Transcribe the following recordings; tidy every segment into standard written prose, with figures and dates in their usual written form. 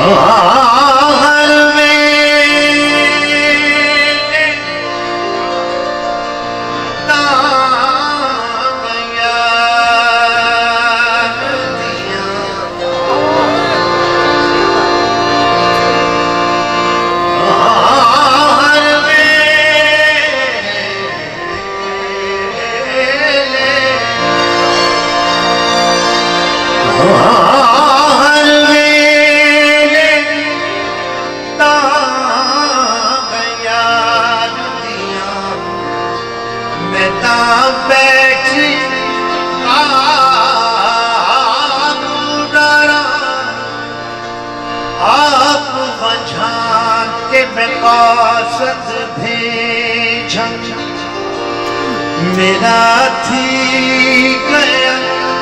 मेरा थी गया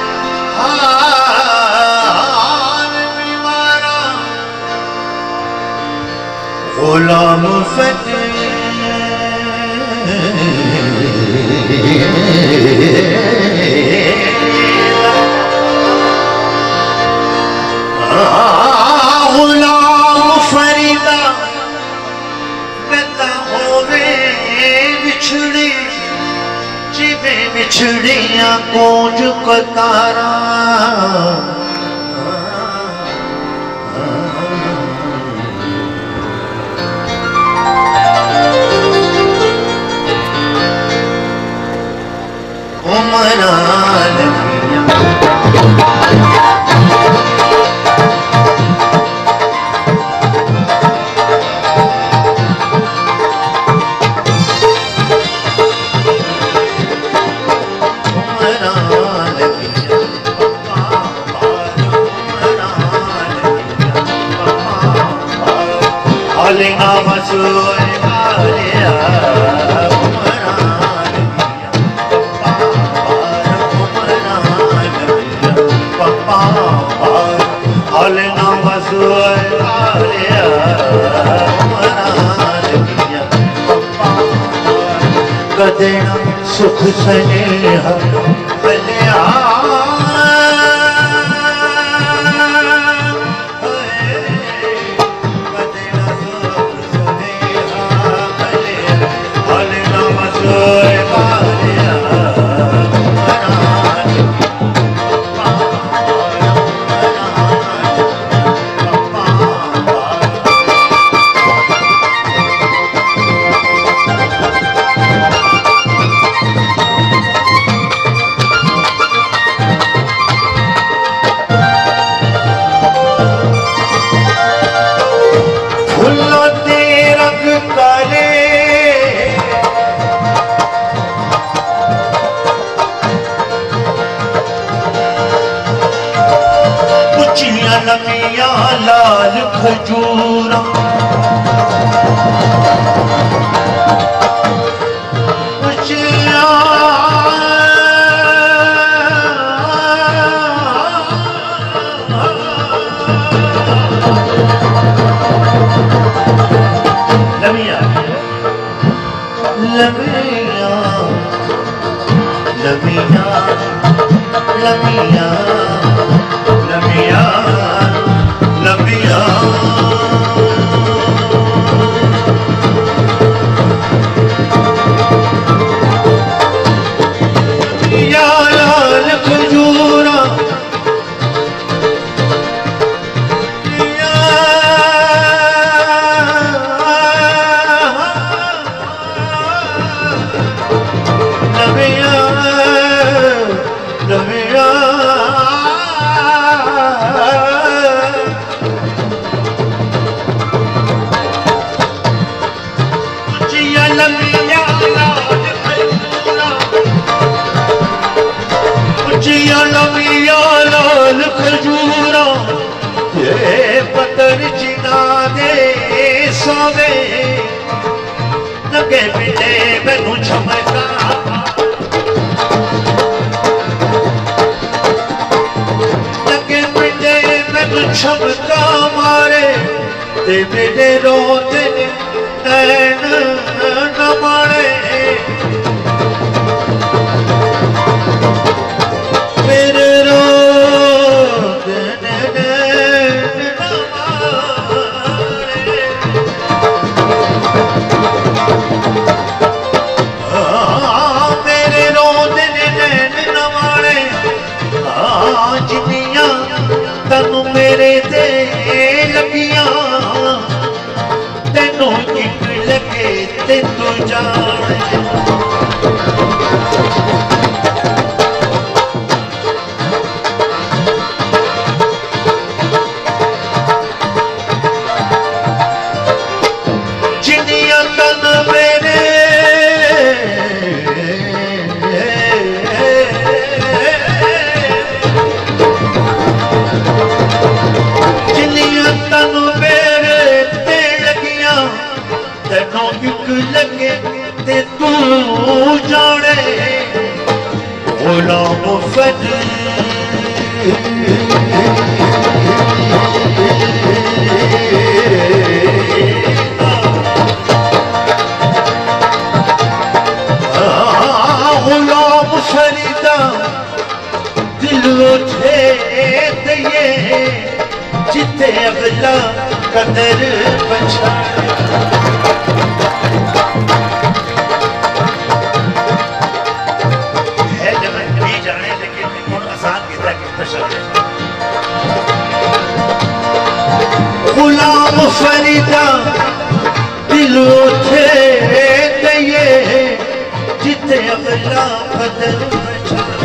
हाल बीमारा गुलाम फतेह गुलाम फरीदा बेता होवे बिछड़ी जिवे बिछड़ियां कूंज कतारा उमरा देना सुख स्नेहा लाल खजूरा लमिया लमिया लमिया लमिया लमिया लमिया या लाल खजूरा लमिया लमिया लाल खजूरा ये पतर जिना दे सोवे लगे बिने मैनू चमका लगे बिने मैनू चमका मारे ते मेरे रोते नैन न मारे मेरे रो जाने जिनिया तन मेरे जिनिया तन मेरे ते लगिया तेनों एक लगे ते तू जाने गुलाम फजी गुलाम फरीदा दिलों छे दिए जिते अगला कदर पछाड़े है जब भी जाने लेकिन कौन आसान कितना कितना शब्द गुलाम फरीदा दिलों छे दिए जिते अगला कदर पछाड़े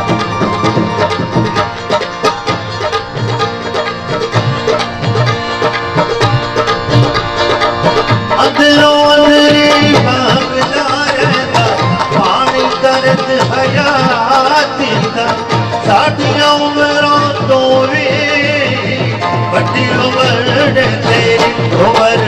अंदरों अंदरी भागदा रहंदा पानी दर्द हयाती दा साडियां उमरां तो वी वड्डी उमर तेरी उमर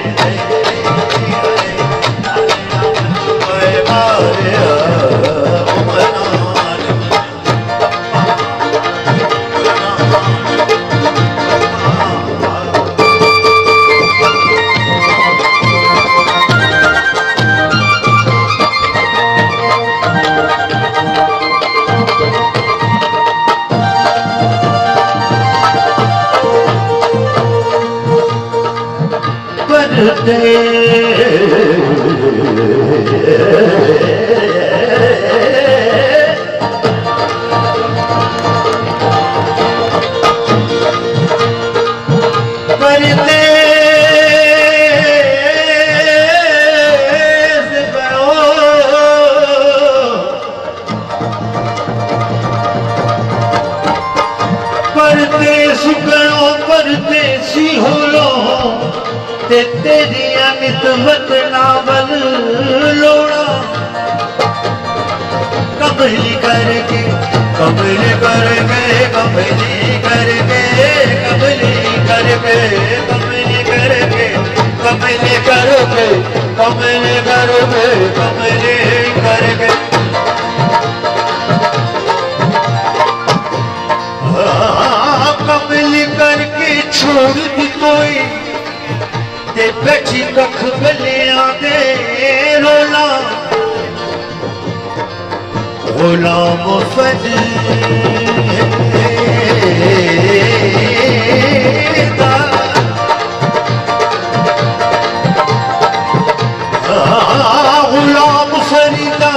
तेरी नितवत नावल लोड़ा कमली करके कमली करके कमली करके कमली करके कमली करके कमली करके कमली करके कमली करके कमली करके छोड़ दी कोई ते बैठी कख गलियां दे रोला गुलाम फरीदा गुलाम फरीदा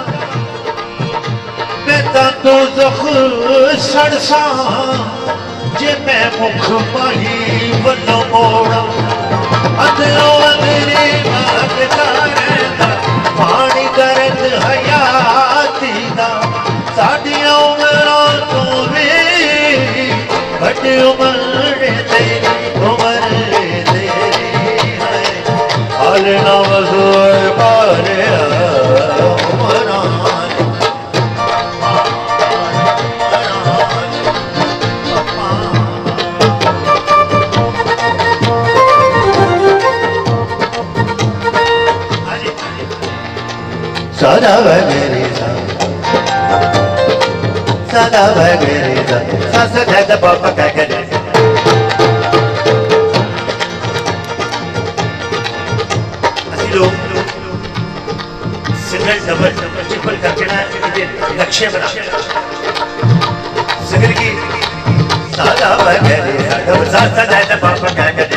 मैं तो जख सड़सा जे मैं मुख माही वल्लो मोड़ा अंदरों अंदरी भागदा रहंदा पानी दर्द हयाती दा साडियां उमरां तो वी वड्डी उमर तेरी उमर तेरी है हालना वज़ूर पारे उमरां सदा वगैरे सदा वगैरे सस दद पापा कगरे असली लोग सिंगल डबल ट्रिपल करके ना लक्ष्य बना सिंगल की सदा वगैरे डबल सस दद पापा कगरे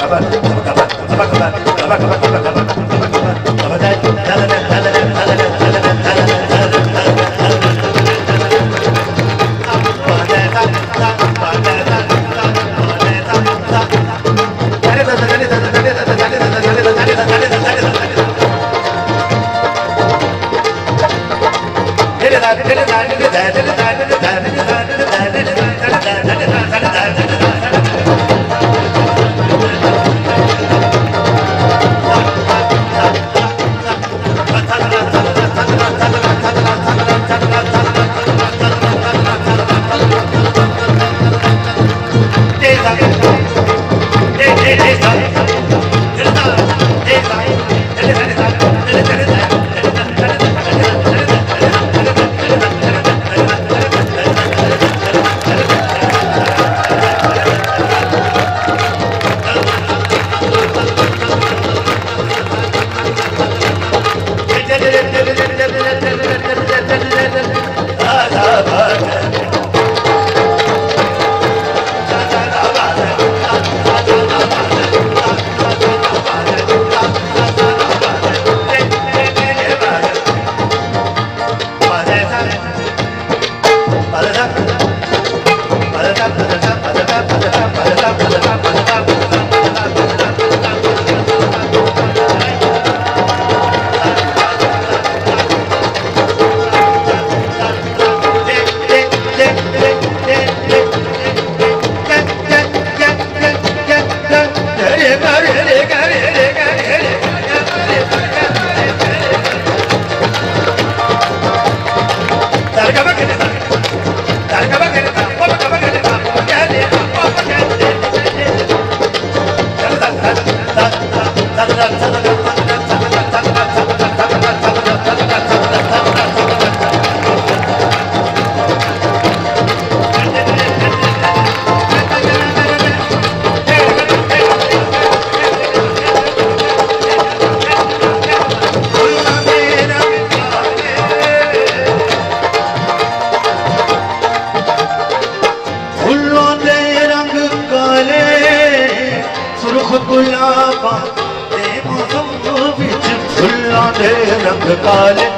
रंग काले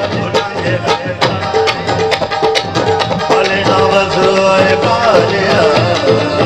काले नवज़ काले